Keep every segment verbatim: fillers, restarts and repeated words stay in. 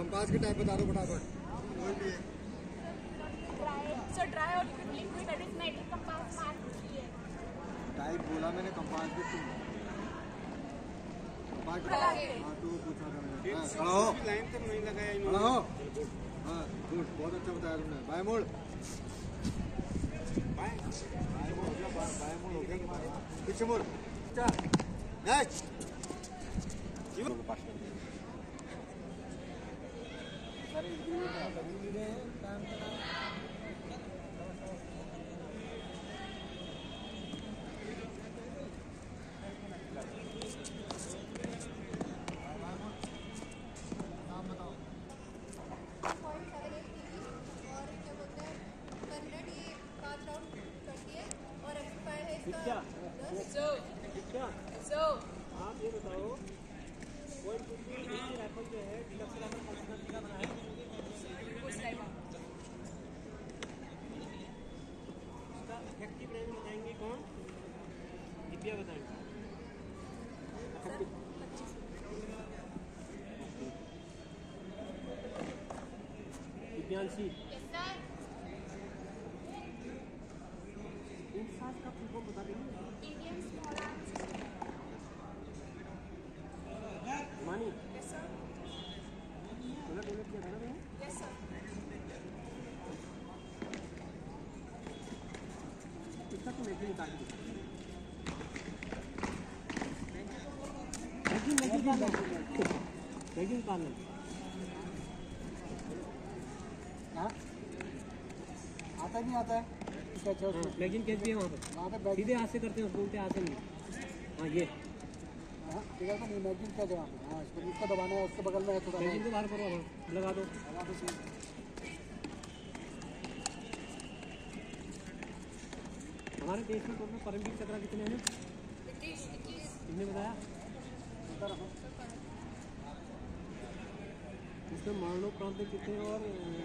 Compass की type बता दो फटाफट। कोई भी है। सर ड्राई और लिक्विड अरिथमेटिक कंपास मार्क है। टाइप बोला मैंने, कंपास भी तुम कंपास हां तो पूछा था मैंने। हां खड़ा हो, लाइन तो नहीं लगाया इन्होंने। खड़ा हो। हां गुड, बहुत अच्छा बताया तुमने। बाय मोड़, बाय बाय मोड़ हो गया, बाय मोड़ हो गया तुम्हारा। पीछे मोड़, चल नेक्स्ट। जीवन को पास कर दे। सारे कभी भी काम करा। सो क्या सो आप ये बताओ पॉइंट टू की राइफल जो है डिलक्स राइफल कौन सा का बना है? उस टाइप उसका इफेक्टिव रेंज बताएंगे कौन? दिव्या बताएंगे। दिव्यांशी का फुल बता देंगे। इंडियन स्मॉल आर्म्स मानी। Yes sir. बोला डोनेट किया था ना मैंने? Yes sir. इसका तो मैगी निकाल दो। मैगी मैगी निकाल लो। मैगी निकाल लो। हाँ आता नहीं आता है। मैगजीन कैच भी है वहाँ पर, सीधे हाथ से करते हैं, उसको उल्टे हाथ से नहीं। हाँ ये हाँ ठीक है, नहीं मैगजीन कैच है वहाँ पर। हाँ इसको इसको दबाना है, उसके बगल में है थोड़ा। मैगजीन को बाहर करो, लगा दो लगा दो। हमारे देश में टोटल परमवीर चक्रा कितने हैं? कितने बताया? इसमें मरणोपरांत कितने और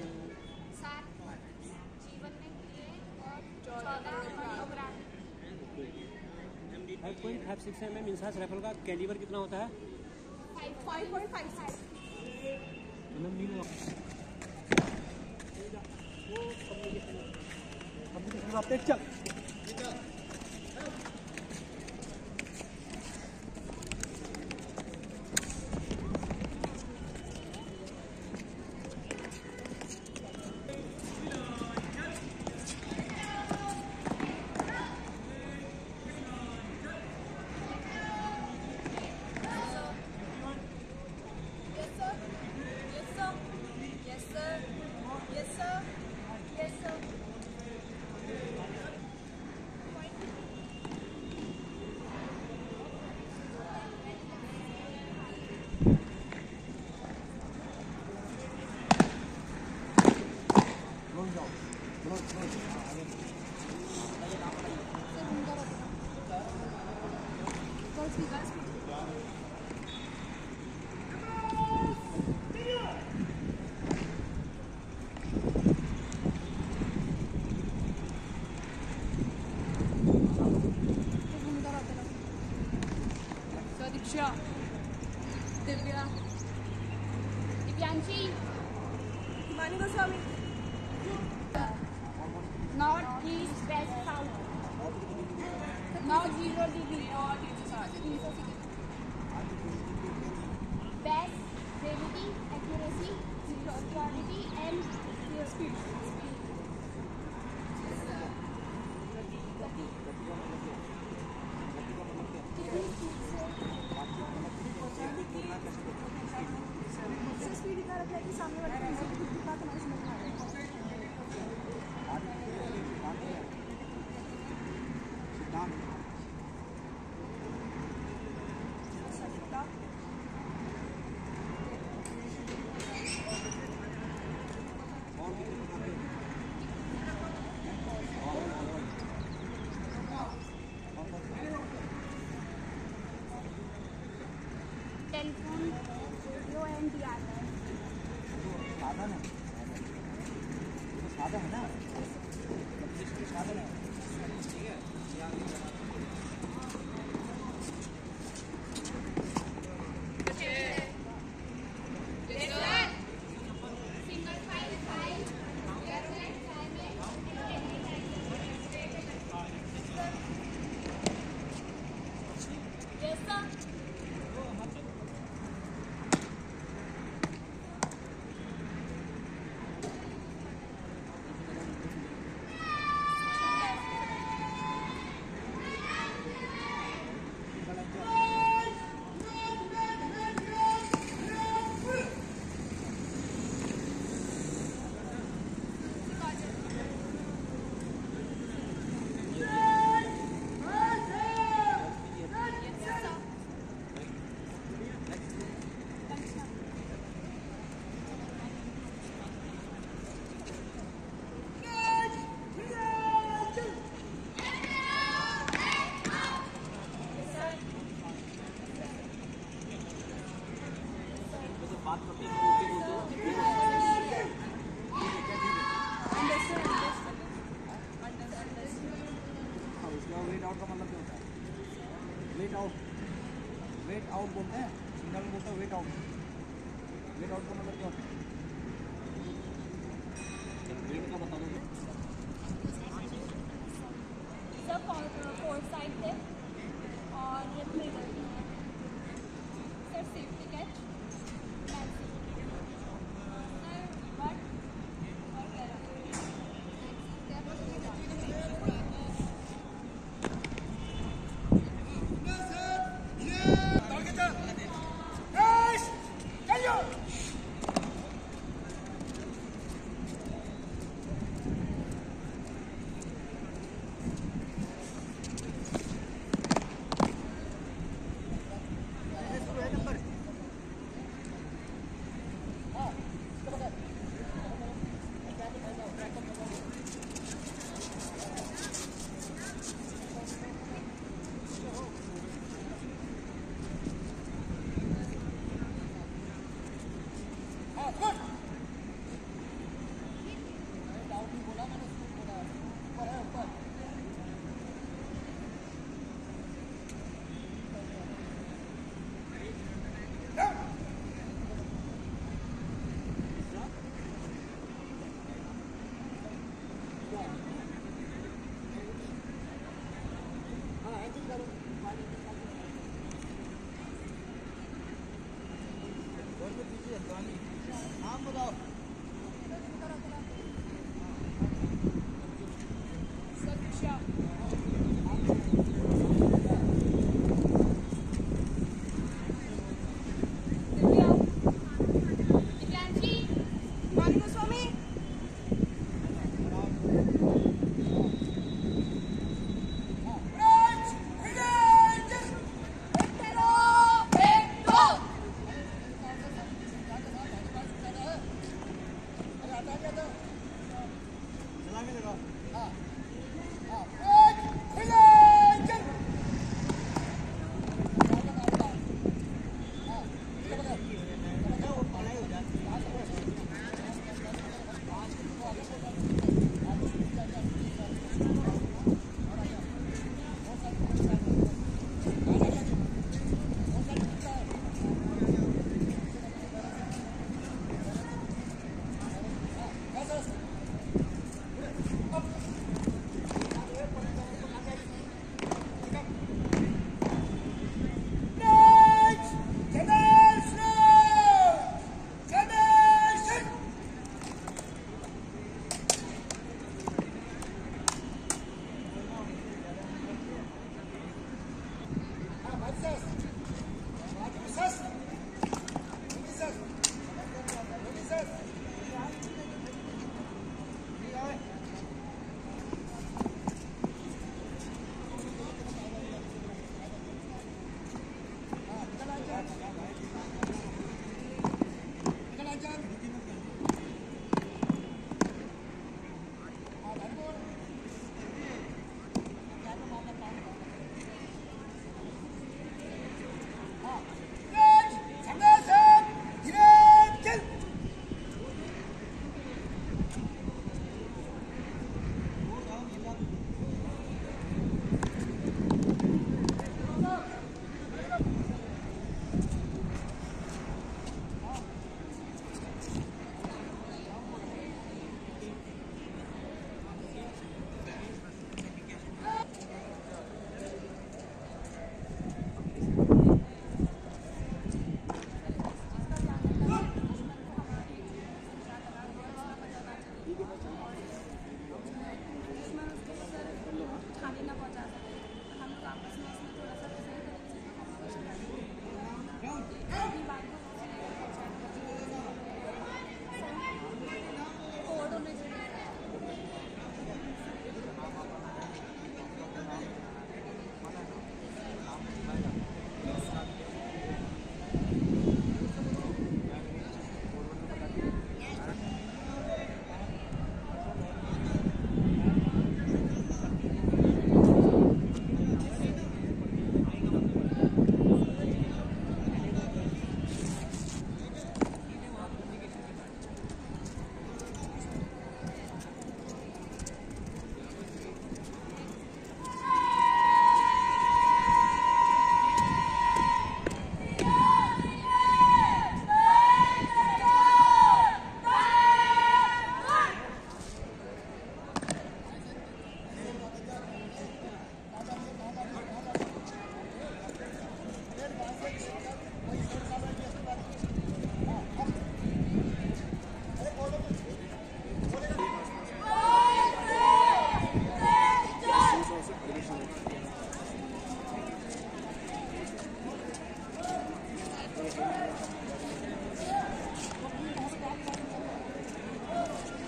five point five six M M INSAS rifle का कैलिबर कितना होता है? Five point five six. चल Divya Divya Divyanshi Himani Goswami north east west south north zero degree best gravity accuracy security and speed speed इतना रखा है कि सामने वाले कितना तुम्हारे समझ में आ रहा है। Telephone radio and D R है। साधन है, साधन है ना, साधन है, ठीक है। आउट को मतलब क्या ग्रीन का बता दो सब फोर साइड थे और middle sir safety catch sir but नाम बताओ सच्चा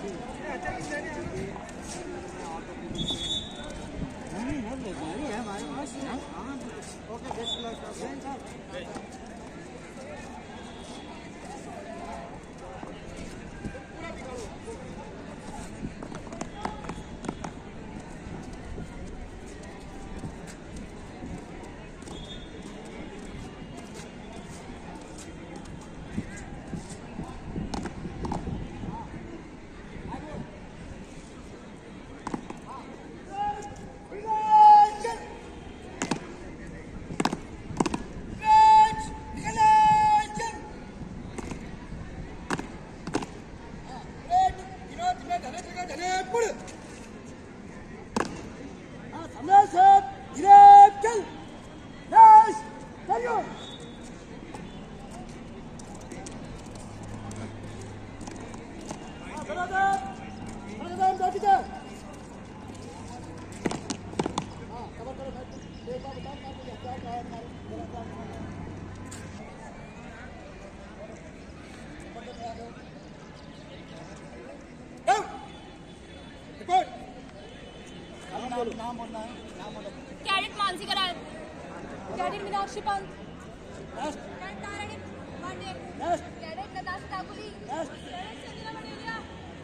नहीं है हमारे पास। हाँ okay best luck. Cadet Mansi Karar, cadet Meenakshi Pant, cadet Tarani Pandey, cadet Natasha Thakuri, cadet Sanjana Materia.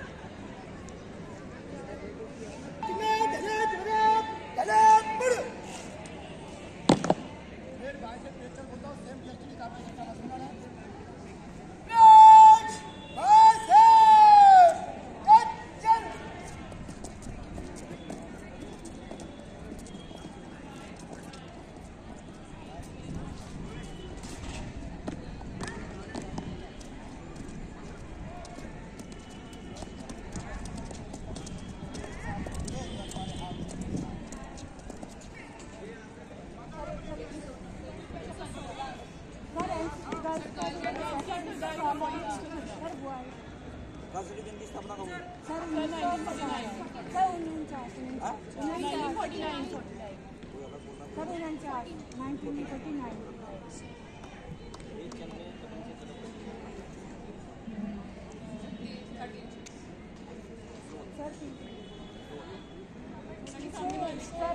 राष्ट्रीय जन की स्थापना कब हुई? सर उनचास सर उनचास nineteen forty nine. Sir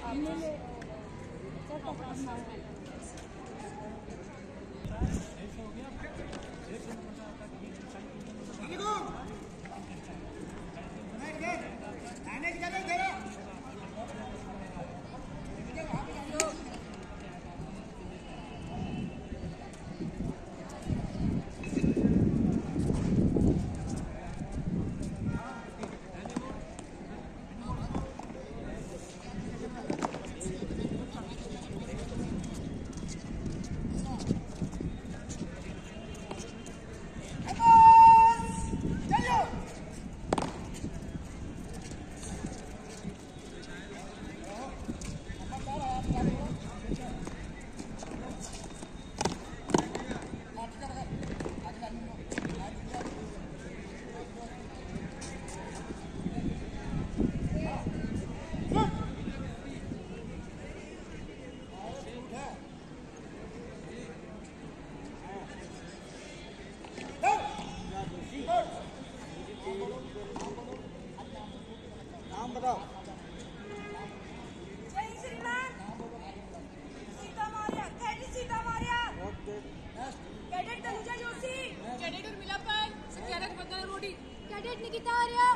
cadet Nikita Arya.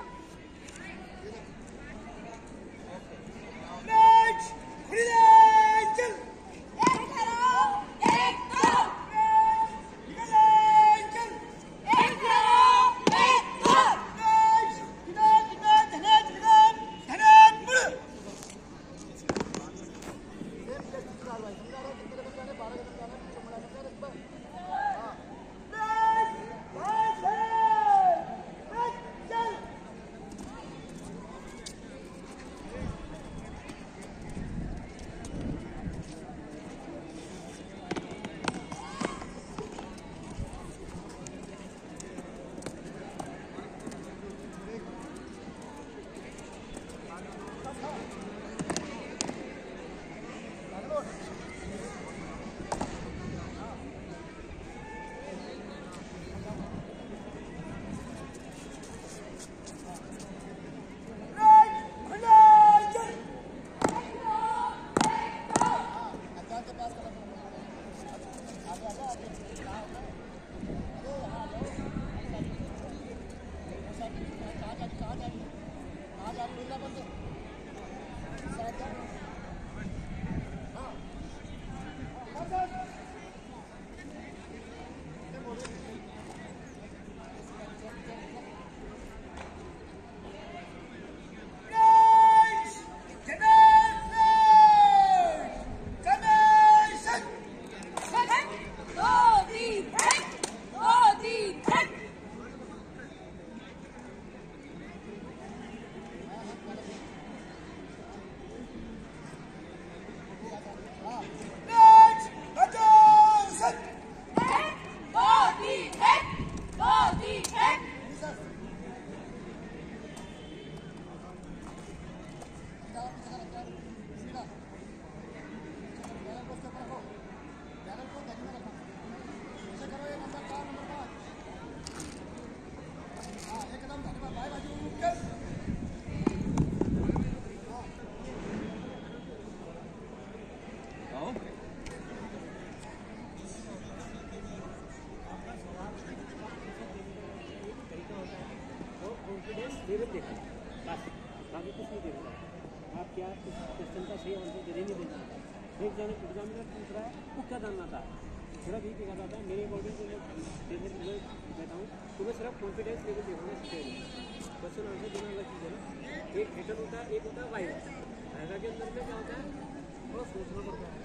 Level देखा बस, बाकी कुछ नहीं देखा। आप क्या क्वेश्चन का सही आंसर दे नहीं देना। एक जन एग्जामिनर पूछ रहा है वो क्या जानना था, सिर्फ यही देखा जाता है। मेरे अकॉर्डिंग से मैं जैसे मैं कहता हूँ तो मैं सिर्फ कॉन्फिडेंस लेवल देखूँगा स्टेज क्वेश्चन आंसर देना अलग चीज़ है ना। एक रिटर्न होता है, एक होता है वाइव। ऐसा के अंदर में क्या होता है थोड़ा सोचना पड़ता है।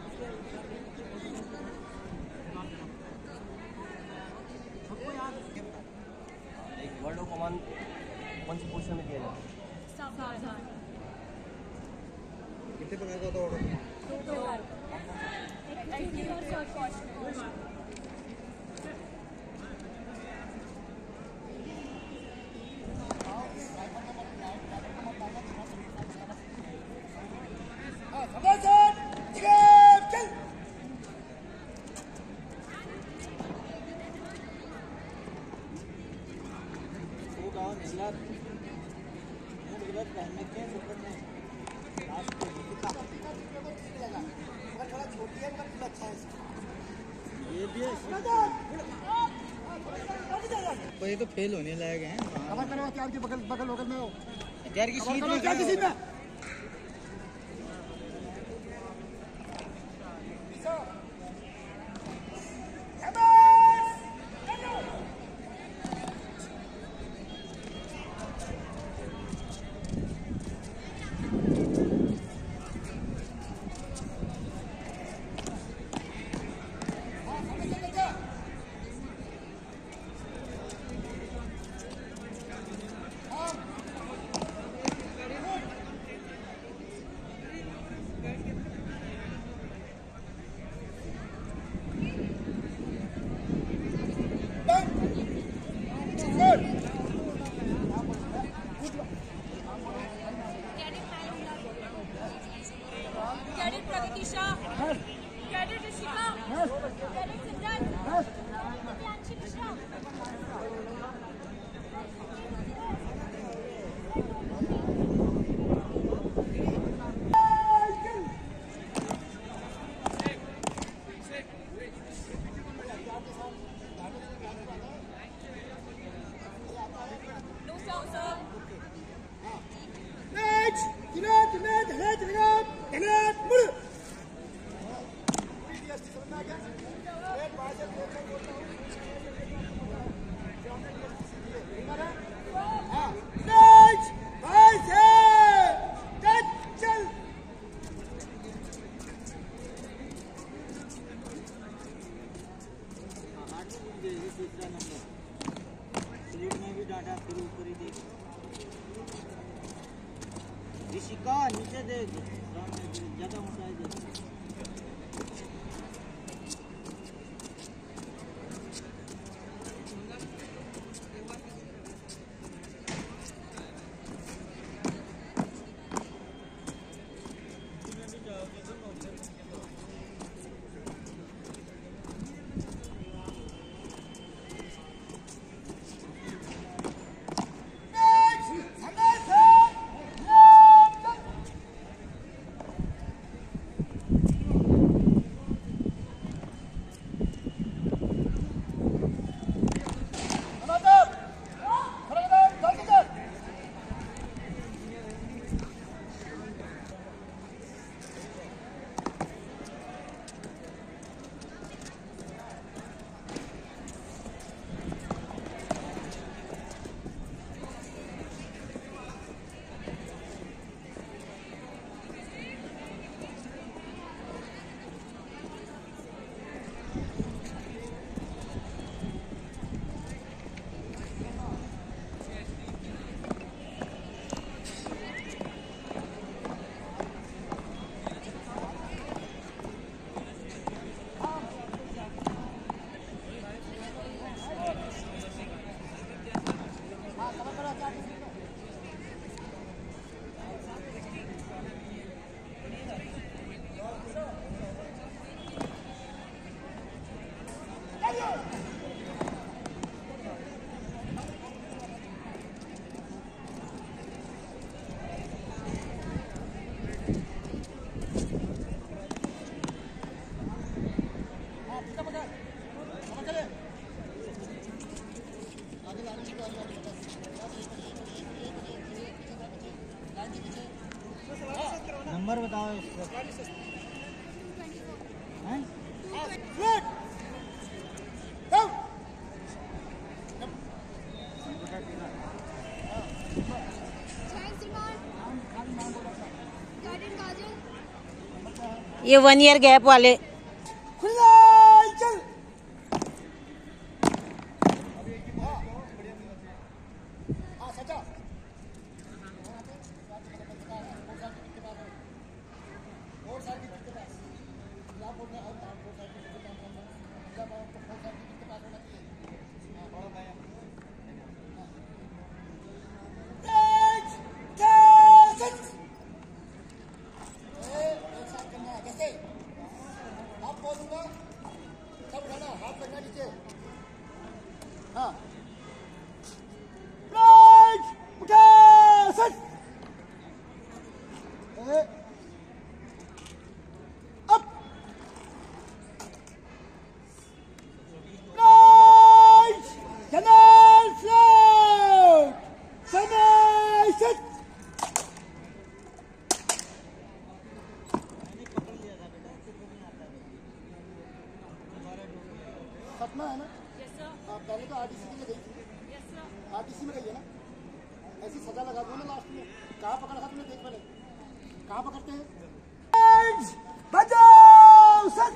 सबको याद एक वर्ड ऑफ कमांड कौन सी पोजीशन में किया जाए? सावधान। कितने प्रकार का होता है ऑर्डर? दो प्रकार का। एक्टिविटी और शॉर्ट क्वेश्चन। ये तो फेल होने लायक हैं। कवर करो क्या आपके बगल बगल बगल में हो यार की सीट में क्या किसी में ऋषिका नीचे दे ज्यादा मोटा है दे। Thank you. नंबर बताओ इसका। हैं? ये वन ईयर गैप वाले सपना है ना? Yes sir. आप पहले तो आरटीसी में गई थी। Yes sir. आरटीसी में गई है ना? ऐसी सजा लगा दो ना लास्ट में। कहाँ पकड़ा था तुमने? देख पहले कहाँ पकड़ते हैं? बचाओ सर।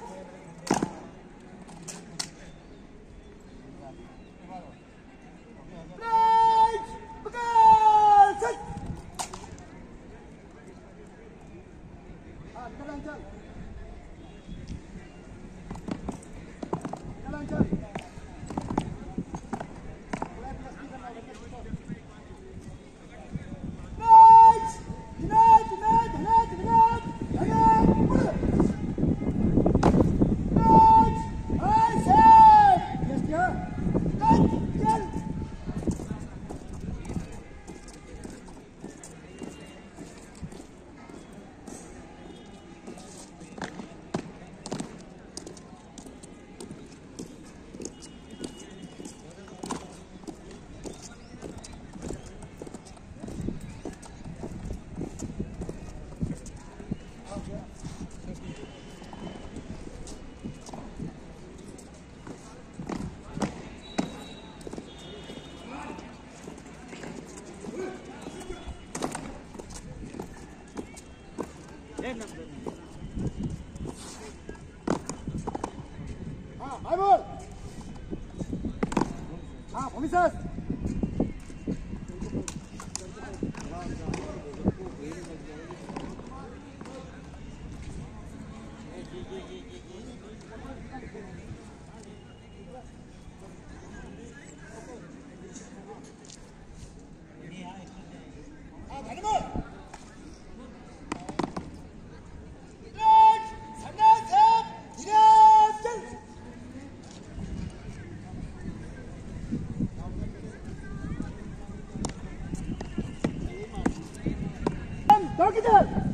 हाँ निकल अंचल। हाँ भाई बोल। हाँ भूमि सर। हाँ भाई बोल। किधर